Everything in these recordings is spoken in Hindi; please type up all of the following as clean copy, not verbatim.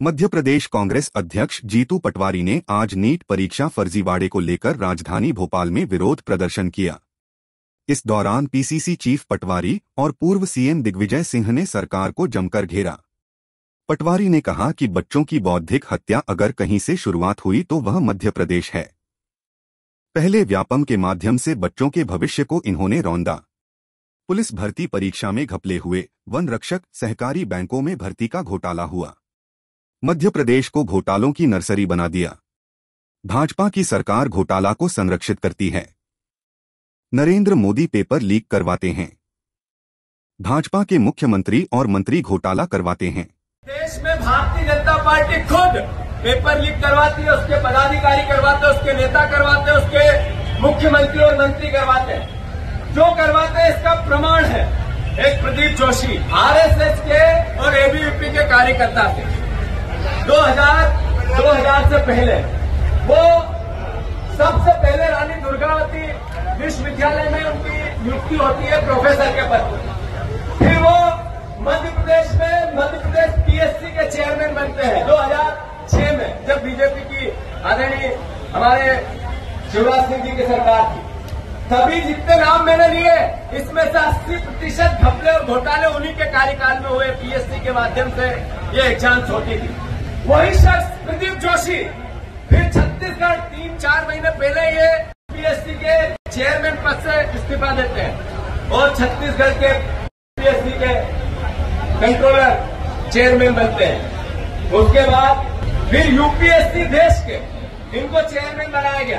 मध्य प्रदेश कांग्रेस अध्यक्ष जीतू पटवारी ने आज नीट परीक्षा फर्जीवाड़े को लेकर राजधानी भोपाल में विरोध प्रदर्शन किया। इस दौरान पीसीसी चीफ पटवारी और पूर्व सीएम दिग्विजय सिंह ने सरकार को जमकर घेरा। पटवारी ने कहा कि बच्चों की बौद्धिक हत्या अगर कहीं से शुरुआत हुई तो वह मध्य प्रदेश है। पहले व्यापम के माध्यम से बच्चों के भविष्य को इन्होंने रौंदा। पुलिस भर्ती परीक्षा में घपले हुए, वन रक्षक, सहकारी बैंकों में भर्ती का घोटाला हुआ। मध्य प्रदेश को घोटालों की नर्सरी बना दिया। भाजपा की सरकार घोटाला को संरक्षित करती है। नरेंद्र मोदी पेपर लीक करवाते हैं। भाजपा के मुख्यमंत्री और मंत्री घोटाला करवाते हैं। देश में भारतीय जनता पार्टी खुद पेपर लीक करवाती है, उसके पदाधिकारी करवाते हैं, उसके नेता करवाते हैं, उसके मुख्यमंत्री और मंत्री करवाते हैं। जो करवाते हैं इसका प्रमाण है एक प्रदीप जोशी, आरएसएस के और एबीवीपी के कार्यकर्ता थे। 2000 से पहले वो सबसे पहले रानी दुर्गावती विश्वविद्यालय में उनकी नियुक्ति होती है प्रोफेसर के पद पर। फिर वो मध्य प्रदेश पीएससी के चेयरमैन बनते हैं 2006 में, जब बीजेपी की आदरणीय हमारे शिवराज सिंह जी की सरकार थी। तभी जितने नाम मैंने लिए इसमें से 80% घपले और घोटाले उन्हीं के कार्यकाल में हुए। पीएससी के माध्यम से ये एग्जाम्स होती थी। वही शख्स प्रदीप जोशी फिर छत्तीसगढ़ 3-4 महीने पहले ये पीएससी के चेयरमैन पद से इस्तीफा देते हैं और छत्तीसगढ़ के पीएससी के कंट्रोलर चेयरमैन बनते हैं। उसके बाद फिर यूपीएससी देश के इनको चेयरमैन बनाया गया।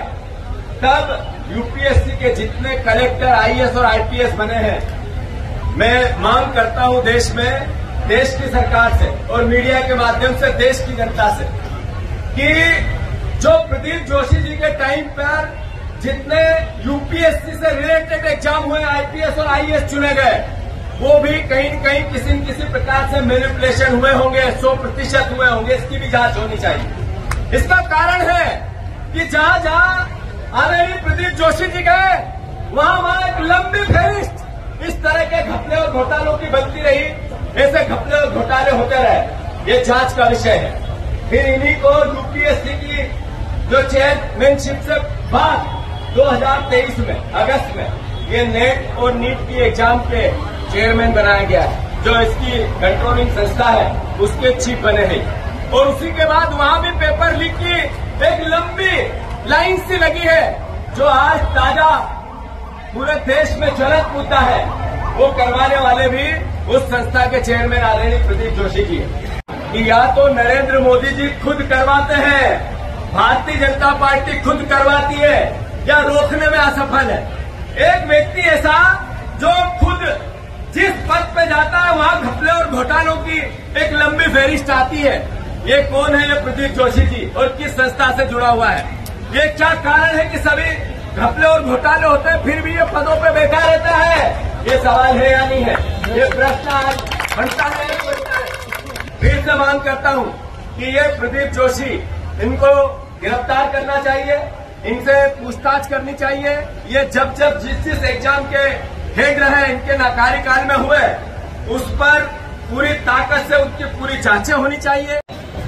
तब यूपीएससी के जितने कलेक्टर, आईएएस और आईपीएस बने हैं, मैं मांग करता हूं देश की सरकार से और मीडिया के माध्यम से देश की जनता से कि जो प्रदीप जोशी जी के टाइम पर जितने यूपीएससी से रिलेटेड एग्जाम हुए, आईपीएस और आईएएस चुने गए, वो भी कहीं न कहीं किसी न किसी प्रकार से मैनिपुलेशन हुए होंगे, 100% हुए होंगे। इसकी भी जांच होनी चाहिए। इसका कारण है कि जहां जहां आदरणीय प्रदीप जोशी जी गए वहां एक लंबी फहरिस्त इस तरह के घपले और घोटालों की बनती रही। ऐसे घपले और घोटाले होते रहे, ये जांच का विषय है। फिर इन्हीं को यूपीएससी की जो चेयरमैनशिप से बाद 2023 में अगस्त में ये नेट और नीट की एग्जाम के चेयरमैन बनाया गया है। जो इसकी कंट्रोलिंग संस्था है उसके चीफ बने हैं। और उसी के बाद वहां भी पेपर लीक की एक लंबी लाइन सी लगी है, जो आज ताजा पूरे देश में ज्वलंत मुद्दा है। वो करवाने वाले भी उस संस्था के चेयरमैन आदरणीय प्रदीप जोशी जी कि या तो नरेंद्र मोदी जी खुद करवाते हैं, भारतीय जनता पार्टी खुद करवाती है, या रोकने में असफल है। एक व्यक्ति ऐसा जो खुद जिस पद पे जाता है वहां घपले और घोटालों की एक लंबी फहरिस्त आती है। ये कौन है? ये प्रदीप जोशी जी और किस संस्था से जुड़ा हुआ है? ये क्या कारण है कि सभी घपले और घोटाले होते हैं फिर भी ये पदों पे बैठा रहता है? ये सवाल है या नहीं है? ये प्रश्न आज बनता है या नहीं बनता है? फिर से मांग करता हूं कि ये प्रदीप जोशी, इनको गिरफ्तार करना चाहिए, इनसे पूछताछ करनी चाहिए। ये जब जिस एग्जाम के हेड रहे इनके कार्यकाल में हुए, उस पर पूरी ताकत से उनकी पूरी जांचें होनी चाहिए।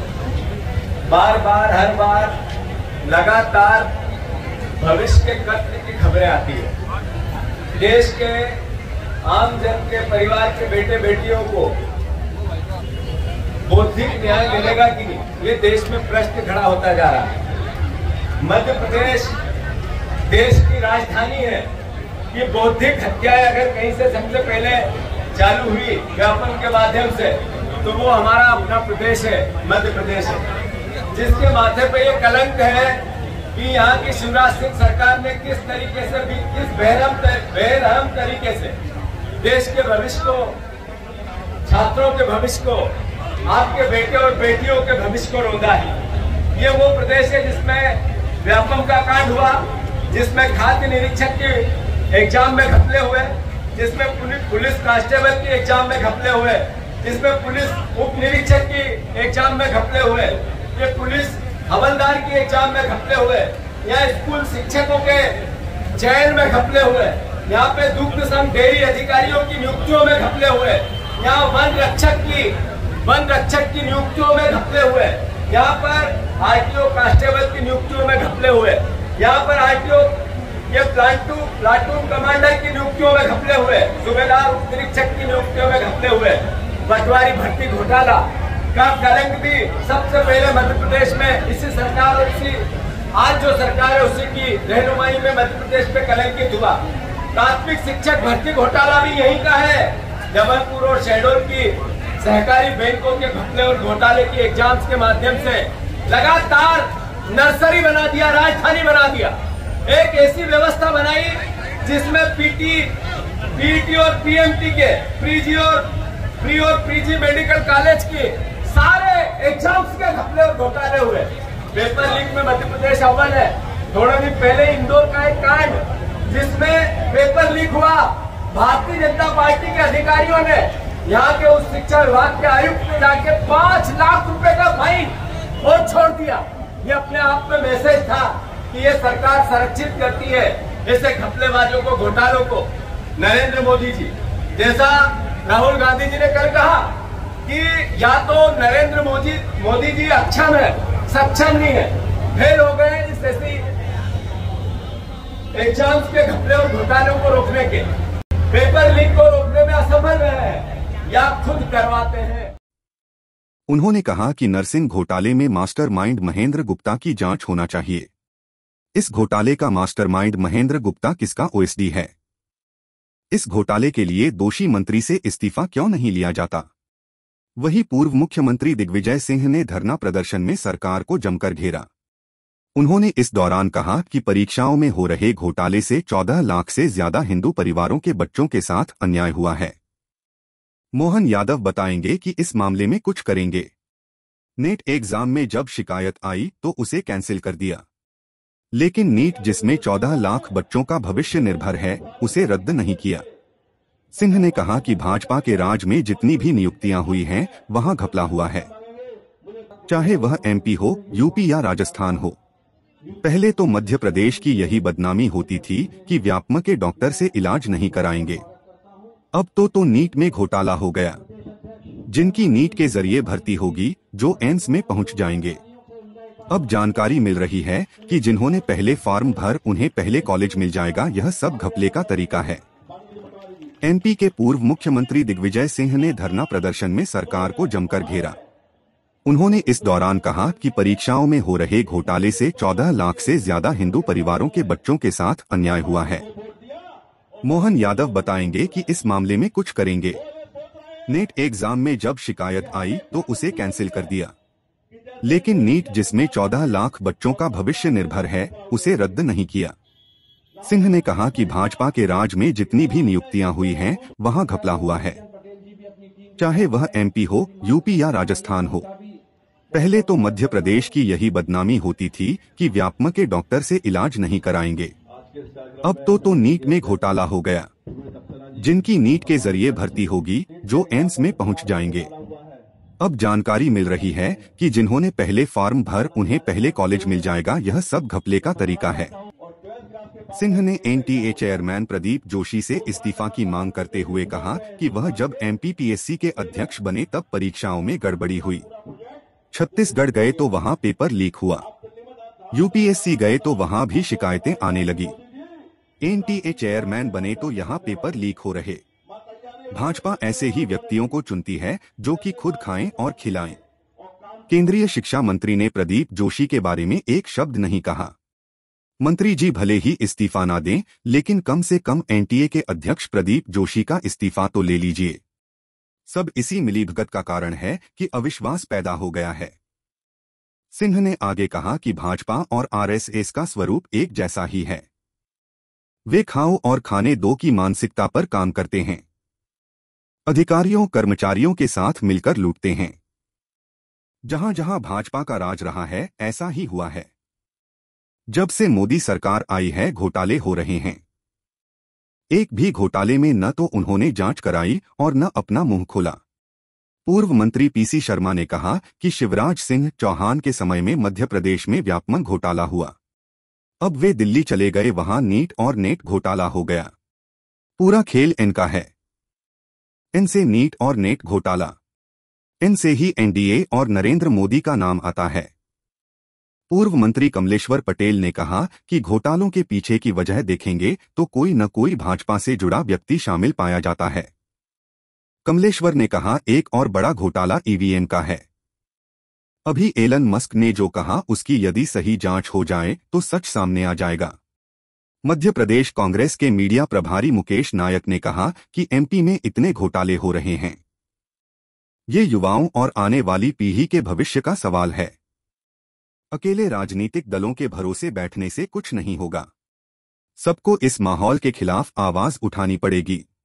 हर बार लगातार भविष्य के कत्ल की खबरें आती है। देश के आम जन के परिवार के बेटे बेटियों को बौद्धिक न्याय मिलेगा कि नहीं, ये देश में प्रश्न खड़ा होता जा रहा है। मध्य प्रदेश देश की राजधानी है कि बौद्धिक हत्याएं अगर कहीं से सबसे पहले चालू हुई व्यापम के माध्यम से, तो वो हमारा अपना प्रदेश है, मध्य प्रदेश है, जिसके माथे पे ये कलंक है कि यहाँ की शिवराज सिंह सरकार ने किस तरीके से भी किस बेरहम तरीके से देश के भविष्य को, छात्रों के भविष्य को, आपके बेटे और बेटियों के भविष्य को रौंदा है। ये वो प्रदेश है जिसमें व्यापम का कांड हुआ, जिसमें खाद्य निरीक्षक की एग्जाम में घपले हुए, जिसमें पुलिस कांस्टेबल की एग्जाम में घपले हुए, जिसमें पुलिस उप निरीक्षक की एग्जाम में घपले हुए, ये पुलिस हवलदार की एग्जाम में घपले हुए, या स्कूल शिक्षकों के चयन में घपले हुए, यहाँ पे दुग्ध संघ डेयरी अधिकारियों की नियुक्तियों में घपले हुए, यहाँ वन रक्षक की नियुक्तियों में घपले हुए, यहाँ पर आरटीओ कांस्टेबल की नियुक्तियों में घपले हुए, यहाँ पर आरटीओ ये प्लाटून कमांडर की नियुक्तियों में घपले हुए, सूबेदार उप निरीक्षक की नियुक्तियों में घपले हुए, पटवारी भर्ती घोटाला का कलंक भी सबसे पहले मध्य प्रदेश में इसी सरकार और इसी आज जो सरकार है उसी की रहनुमाई में मध्य प्रदेश पे कलंकित हुआ। प्राथमिक शिक्षक भर्ती घोटाला भी यहीं का है। जबलपुर और शहडोल की सहकारी बैंकों के घपले और घोटाले की एग्जाम्स के माध्यम से लगातार नर्सरी बना दिया, राजधानी बना दिया। एक ऐसी व्यवस्था बनाई जिसमें पीटी और पीएमटी के प्री और पीजी मेडिकल कॉलेज के सारे एग्जाम्स के घपले और घोटाले हुए। पेपर लीक में मध्य प्रदेश अव्वल है। थोड़े दिन पहले इंदौर का एक कांड जिसमें पेपर लीक हुआ, भारतीय जनता पार्टी के अधिकारियों ने यहाँ के उस शिक्षा विभाग के आयुक्त ने जाके 5 लाख रुपए का फाइन और छोड़ दिया। ये अपने आप में मैसेज था कि ये सरकार संरक्षित करती है ऐसे घपलेबाजों को, घोटालों को। नरेंद्र मोदी जी जैसा राहुल गांधी जी ने कल कहा कि या तो नरेंद्र मोदी जी अक्षम है, सक्षम नहीं है, फेल हो गए इस ऐसी एग्जाम्स के घपले और घोटालों को रोकने के, पेपर लीक को रोकने में असफल रहे हैं या खुद करवाते हैं। उन्होंने कहा कि नर्सिंग घोटाले में मास्टरमाइंड महेंद्र गुप्ता की जांच होना चाहिए। इस घोटाले का मास्टरमाइंड महेंद्र गुप्ता किसका ओएसडी है? इस घोटाले के लिए दोषी मंत्री से इस्तीफा क्यों नहीं लिया जाता? वहीं पूर्व मुख्यमंत्री दिग्विजय सिंह ने धरना प्रदर्शन में सरकार को जमकर घेरा। उन्होंने इस दौरान कहा कि परीक्षाओं में हो रहे घोटाले से 14 लाख से ज्यादा हिंदू परिवारों के बच्चों के साथ अन्याय हुआ है। मोहन यादव बताएंगे कि इस मामले में कुछ करेंगे। नेट एग्जाम में जब शिकायत आई तो उसे कैंसिल कर दिया, लेकिन नीट जिसमें 14 लाख बच्चों का भविष्य निर्भर है उसे रद्द नहीं किया। सिंह ने कहा कि भाजपा के राज में जितनी भी नियुक्तियां हुई हैं वहां घपला हुआ है, चाहे वह एमपी हो, यूपी या राजस्थान हो। पहले तो मध्य प्रदेश की यही बदनामी होती थी कि व्यापमं के डॉक्टर से इलाज नहीं कराएंगे। अब तो नीट में घोटाला हो गया। जिनकी नीट के जरिए भर्ती होगी जो एम्स में पहुंच जाएंगे। अब जानकारी मिल रही है कि जिन्होंने पहले फॉर्म भर उन्हें पहले कॉलेज मिल जाएगा। यह सब घपले का तरीका है। एमपी के पूर्व मुख्यमंत्री दिग्विजय सिंह ने धरना प्रदर्शन में सरकार को जमकर घेरा। उन्होंने इस दौरान कहा कि परीक्षाओं में हो रहे घोटाले से 14 लाख से ज्यादा हिंदू परिवारों के बच्चों के साथ अन्याय हुआ है। मोहन यादव बताएंगे कि इस मामले में कुछ करेंगे। नेट एग्जाम में जब शिकायत आई तो उसे कैंसिल कर दिया, लेकिन नीट जिसमें 14 लाख बच्चों का भविष्य निर्भर है उसे रद्द नहीं किया। सिंह ने कहा कि भाजपा के राज में जितनी भी नियुक्तियां हुई हैं वहां घपला हुआ है, चाहे वह एमपी हो, यूपी या राजस्थान हो। पहले तो मध्य प्रदेश की यही बदनामी होती थी कि व्यापमं के डॉक्टर से इलाज नहीं कराएंगे। अब तो नीट में घोटाला हो गया। जिनकी नीट के जरिए भर्ती होगी जो एम्स में पहुंच जाएंगे। अब जानकारी मिल रही है कि जिन्होंने पहले फॉर्म भर उन्हें पहले कॉलेज मिल जाएगा। यह सब घपले का तरीका है। सिंह ने एनटीए चेयरमैन प्रदीप जोशी से इस्तीफा की मांग करते हुए कहा कि वह जब एमपीपीएससी के अध्यक्ष बने तब परीक्षाओं में गड़बड़ी हुई। छत्तीसगढ़ गए तो वहां पेपर लीक हुआ, यूपीएससी गए तो वहां भी शिकायतें आने लगी। एनटीए चेयरमैन बने तो यहां पेपर लीक हो रहे। भाजपा ऐसे ही व्यक्तियों को चुनती है जो कि खुद खाएं और खिलाएं। केंद्रीय शिक्षा मंत्री ने प्रदीप जोशी के बारे में एक शब्द नहीं कहा। मंत्री जी भले ही इस्तीफा ना दें, लेकिन कम से कम एनटीए के अध्यक्ष प्रदीप जोशी का इस्तीफा तो ले लीजिए। सब इसी मिलीभगत का कारण है कि अविश्वास पैदा हो गया है। सिंह ने आगे कहा कि भाजपा और आरएसएस का स्वरूप एक जैसा ही है। वे खाओ और खाने दो की मानसिकता पर काम करते हैं। अधिकारियों कर्मचारियों के साथ मिलकर लूटते हैं। जहां जहां भाजपा का राज रहा है ऐसा ही हुआ है। जब से मोदी सरकार आई है घोटाले हो रहे हैं। एक भी घोटाले में न तो उन्होंने जांच कराई और न अपना मुंह खोला। पूर्व मंत्री पीसी शर्मा ने कहा कि शिवराज सिंह चौहान के समय में मध्य प्रदेश में व्यापमं घोटाला हुआ। अब वे दिल्ली चले गए, वहां नीट और नेट घोटाला हो गया। पूरा खेल इनका है। इनसे नीट और नेट घोटाला इनसे ही एनडीए और नरेंद्र मोदी का नाम आता है। पूर्व मंत्री कमलेश्वर पटेल ने कहा कि घोटालों के पीछे की वजह देखेंगे तो कोई न कोई भाजपा से जुड़ा व्यक्ति शामिल पाया जाता है। कमलेश्वर ने कहा, एक और बड़ा घोटाला ईवीएम का है। अभी एलन मस्क ने जो कहा उसकी यदि सही जांच हो जाए तो सच सामने आ जाएगा। मध्य प्रदेश कांग्रेस के मीडिया प्रभारी मुकेश नायक ने कहा कि एमपी में इतने घोटाले हो रहे हैं, ये युवाओं और आने वाली पीढ़ी के भविष्य का सवाल है। अकेले राजनीतिक दलों के भरोसे बैठने से कुछ नहीं होगा, सबको इस माहौल के खिलाफ आवाज उठानी पड़ेगी।